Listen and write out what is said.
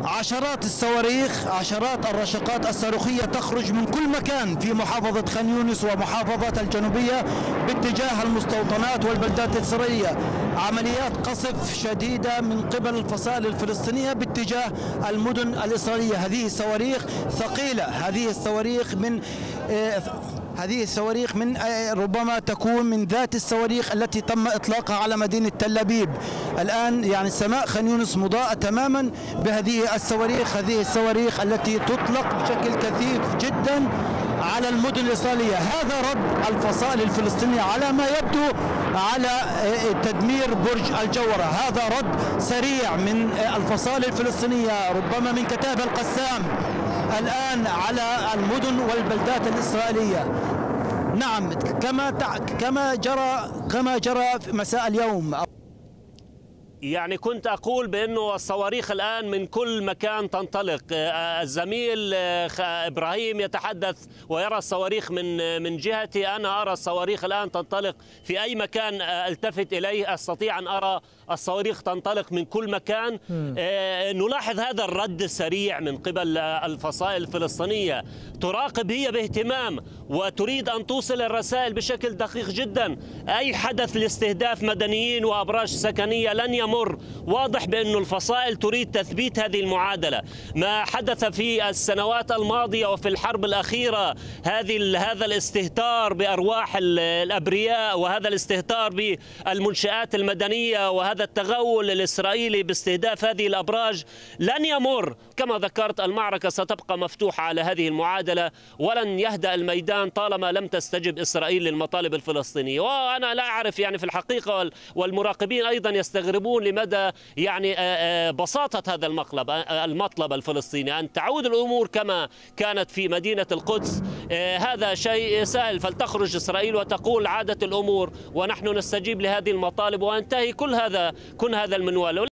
عشرات الصواريخ، عشرات الرشقات الصاروخية تخرج من كل مكان في محافظة خان يونس ومحافظات الجنوبية باتجاه المستوطنات والبلدات الإسرائيلية. عمليات قصف شديدة من قبل الفصائل الفلسطينية باتجاه المدن الإسرائيلية. هذه الصواريخ ثقيلة، هذه الصواريخ من ربما تكون من ذات الصواريخ التي تم إطلاقها على مدينة تل أبيب. الآن يعني سماء خان يونس مضاءة تماما بهذه الصواريخ التي تطلق بشكل كثيف جدا على المدن الإسرائيلية. هذا رد الفصائل الفلسطينية على ما يبدو على تدمير برج الجورة. هذا رد سريع من الفصائل الفلسطينية ربما من كتائب القسام الآن على المدن والبلدات الإسرائيلية. نعم، كما جرى في مساء اليوم. يعني كنت أقول بأنه الصواريخ الآن من كل مكان تنطلق. الزميل إبراهيم يتحدث ويرى الصواريخ من جهتي، أنا أرى الصواريخ الآن تنطلق في أي مكان التفت إليه أستطيع أن أرى الصواريخ تنطلق من كل مكان. نلاحظ هذا الرد السريع من قبل الفصائل الفلسطينية، تراقب هي باهتمام وتريد أن توصل الرسائل بشكل دقيق جدا. أي حدث لاستهداف مدنيين وأبراج سكنية لن يمر. واضح بأن الفصائل تريد تثبيت هذه المعادلة. ما حدث في السنوات الماضية وفي الحرب الأخيرة، هذا الاستهتار بأرواح الأبرياء وهذا الاستهتار بالمنشآت المدنية وهذا التغول الإسرائيلي باستهداف هذه الأبراج لن يمر. كما ذكرت، المعركة ستبقى مفتوحة على هذه المعادلة ولن يهدأ الميدان طالما لم تستجب إسرائيل للمطالب الفلسطينية. وأنا لا أعرف يعني في الحقيقة، والمراقبين أيضا يستغربون لمدى يعني بساطة هذا المطلب الفلسطيني أن تعود الأمور كما كانت في مدينة القدس. هذا شيء سهل، فلتخرج إسرائيل وتقول عادت الأمور ونحن نستجيب لهذه المطالب وانتهي كل هذا المنوال.